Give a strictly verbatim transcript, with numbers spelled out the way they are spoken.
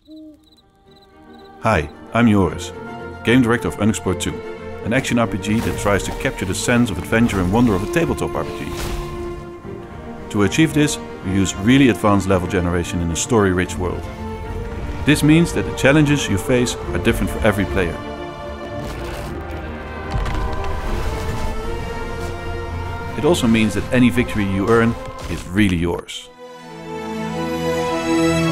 Hi, I'm Joris, Game Director of Unexplored two, an action R P G that tries to capture the sense of adventure and wonder of a tabletop R P G. To achieve this, we use really advanced level generation in a story-rich world. This means that the challenges you face are different for every player. It also means that any victory you earn is really yours.